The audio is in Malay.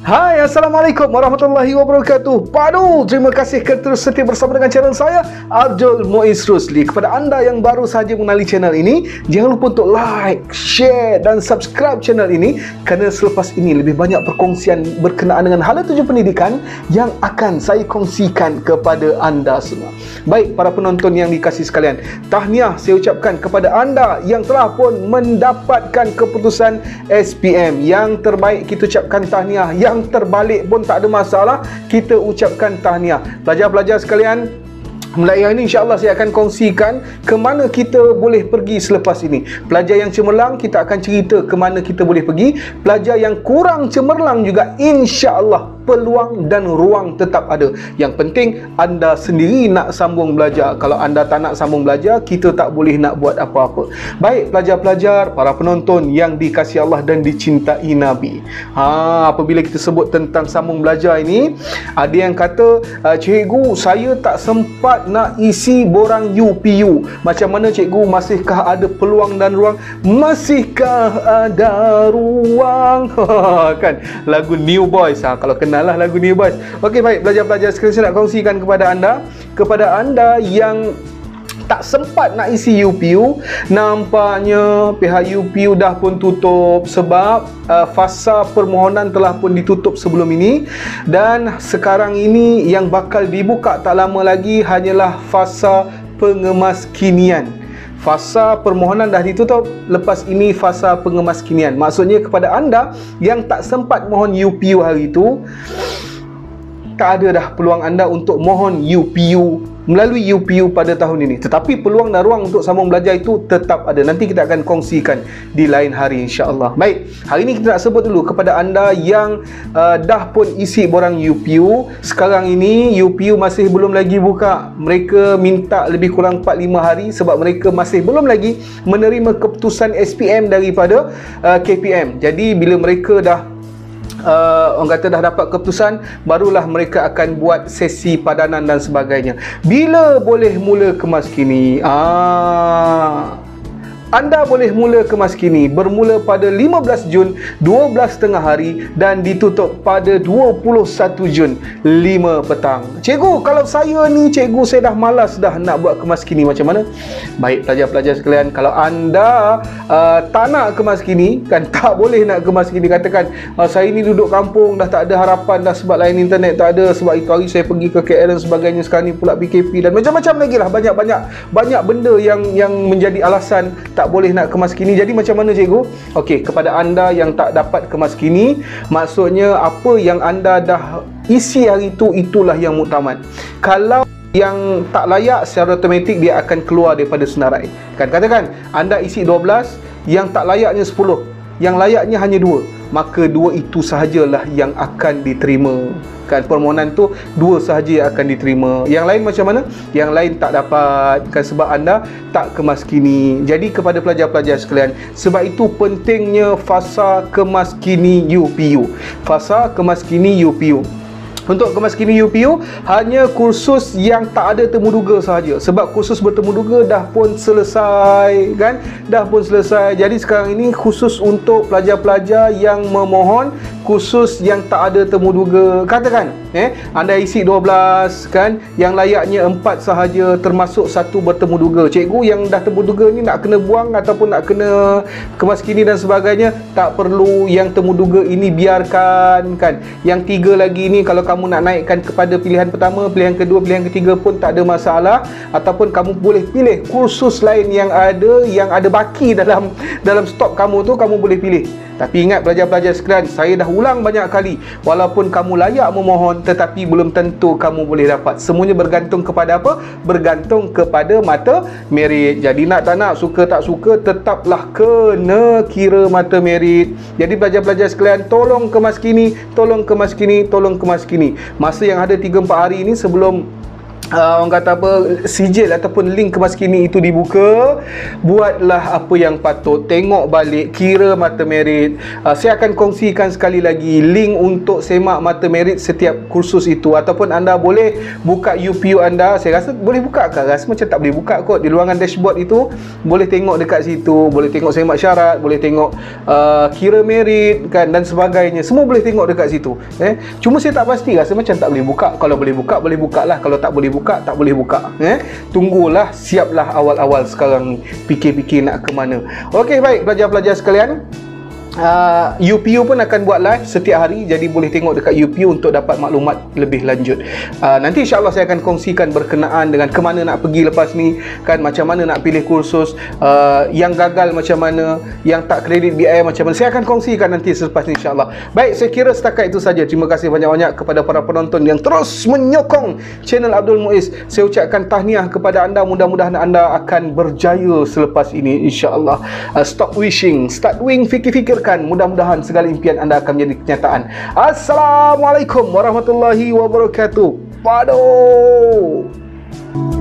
Hai, Assalamualaikum warahmatullahi wabarakatuh. Padu, terima kasih kerana terus setia bersama dengan channel saya, Arjul Muiz Rusli. Kepada anda yang baru sahaja mengenali channel ini, jangan lupa untuk like, share dan subscribe channel ini, kerana selepas ini lebih banyak perkongsian berkenaan dengan hala tuju pendidikan yang akan saya kongsikan kepada anda semua. Baik, para penonton yang dikasihi sekalian, tahniah saya ucapkan kepada anda yang telah pun mendapatkan keputusan SPM. Yang terbaik kita ucapkan tahniah, yang terbalik pun tak ada masalah, kita ucapkan tahniah. Pelajar-pelajar sekalian, mulai hari ini insya-Allah saya akan kongsikan ke mana kita boleh pergi selepas ini. Pelajar yang cemerlang, kita akan cerita ke mana kita boleh pergi. Pelajar yang kurang cemerlang juga, insya-Allah peluang dan ruang tetap ada. Yang penting anda sendiri nak sambung belajar. Kalau anda tak nak sambung belajar, kita tak boleh nak buat apa-apa. Baik pelajar-pelajar, para penonton yang dikasihi Allah dan dicintai Nabi. Apabila kita sebut tentang sambung belajar ini, ada yang kata, cikgu saya tak sempat nak isi borang UPU. Macam mana cikgu? Masihkah ada peluang dan ruang? Masihkah ada ruang? Kan lagu New Boys. Kalau kenal lah lagu New Boys. Okey, baik pelajar-pelajar sekalian, saya nak kongsikan kepada anda yang tak sempat nak isi UPU. Nampaknya pihak UPU dah pun tutup sebab fasa permohonan telah pun ditutup sebelum ini, dan sekarang ini yang bakal dibuka tak lama lagi hanyalah fasa pengemaskinian. Fasa permohonan dah ditutup, lepas ini fasa pengemaskinian. Maksudnya kepada anda yang tak sempat mohon UPU hari itu, tak ada dah peluang anda untuk mohon UPU melalui UPU pada tahun ini. Tetapi peluang dan ruang untuk sambung belajar itu tetap ada. Nanti kita akan kongsikan di lain hari insya-Allah. Baik, hari ini kita nak sebut dulu kepada anda yang dah pun isi borang UPU. Sekarang ini UPU masih belum lagi buka. Mereka minta lebih kurang 4-5 hari sebab mereka masih belum lagi menerima keputusan SPM daripada KPM. Jadi bila mereka dah orang kata dah dapat keputusan, barulah mereka akan buat sesi padanan dan sebagainya. Bila boleh mula Kemaskini? Anda boleh mula Kemaskini bermula pada 15 Jun 12 tengah hari dan ditutup pada 21 Jun 5 petang. Cikgu, kalau saya ni cikgu, saya dah malas dah nak buat Kemaskini, macam mana? Baik pelajar-pelajar sekalian, kalau anda tak nak Kemaskini, kan tak boleh nak Kemaskini, katakan saya ni duduk kampung, dah tak ada harapan dah sebab lain internet tak ada, sebab itu hari saya pergi ke KL dan sebagainya, sekarang ni pula PKP dan macam-macam lagi lah, banyak benda yang menjadi alasan tak boleh nak Kemaskini. Jadi macam mana cikgu? Okey, kepada anda yang tak dapat Kemaskini, maksudnya apa yang anda dah isi hari itu, itulah yang muktamad. Kalau yang tak layak, secara automatik dia akan keluar daripada senarai. Kan katakan anda isi 12, yang tak layaknya 10, yang layaknya hanya 2, maka 2 itu sahajalah yang akan diterima. Kan permohonan tu 2 sahaja yang akan diterima. Yang lain macam mana? Yang lain tak dapat, kan sebab anda tak Kemaskini. Jadi kepada pelajar-pelajar sekalian, sebab itu pentingnya fasa Kemaskini UPU. Fasa Kemaskini UPU. Untuk Kemaskini UPU hanya kursus yang tak ada temu duga sahaja. Sebab kursus bertemu duga dah pun selesai, kan? Dah pun selesai. Jadi sekarang ini khusus untuk pelajar-pelajar yang memohon kursus yang tak ada temu duga. Katakan anda isi 12, kan, yang layaknya 4 sahaja, termasuk 1 bertemu duga. Cikgu, yang dah temu duga ni nak kena buang ataupun nak kena Kemaskini dan sebagainya, tak perlu. Yang temu duga ini biarkan, kan. Yang 3 lagi ni, kalau kamu nak naikkan kepada pilihan pertama, pilihan kedua, pilihan ketiga pun tak ada masalah. Ataupun kamu boleh pilih kursus lain yang ada baki dalam stok kamu tu, kamu boleh pilih. Tapi ingat pelajar-pelajar sekalian, saya dah ulang banyak kali, walaupun kamu layak memohon, tetapi belum tentu kamu boleh dapat. Semuanya bergantung kepada apa? Bergantung kepada mata merit. Jadi nak tak nak, suka tak suka, tetaplah kena kira mata merit. Jadi pelajar-pelajar sekalian, tolong Kemaskini, tolong Kemaskini, tolong Kemaskini. Masa yang ada 3-4 hari ini sebelum orang kata apa, sijil ataupun link Kemaskini itu dibuka, buatlah apa yang patut, tengok balik, kira mata merit. Saya akan kongsikan sekali lagi link untuk semak mata merit setiap kursus itu, ataupun anda boleh buka UPU anda. Saya rasa boleh buka ke? Rasa macam tak boleh buka kot. Di ruangan dashboard itu boleh tengok dekat situ, boleh tengok semak syarat, boleh tengok kira merit kan, dan sebagainya. Semua boleh tengok dekat situ. Cuma saya tak pasti, rasa macam tak boleh buka. Kalau boleh buka, boleh buka lah. Kalau tak boleh buka, tak boleh buka. Tunggulah, siaplah awal-awal sekarang ni, fikir-fikir nak ke mana. Okey, baik pelajar-pelajar sekalian, UPU pun akan buat live setiap hari, jadi boleh tengok dekat UPU untuk dapat maklumat lebih lanjut. Nanti insyaAllah saya akan kongsikan berkenaan dengan ke mana nak pergi lepas ni kan, macam mana nak pilih kursus, yang gagal macam mana, yang tak kredit BI macam mana. Saya akan kongsikan nanti selepas ni insyaAllah. Baik, saya kira setakat itu saja. Terima kasih banyak-banyak kepada para penonton yang terus menyokong channel Abdul Muiz. Saya ucapkan tahniah kepada anda, mudah-mudahan anda akan berjaya selepas ini insyaAllah. Stop wishing, start doing, fikir-fikir. Mudah-mudahan segala impian anda akan menjadi kenyataan. Assalamualaikum warahmatullahi wabarakatuh. Padu.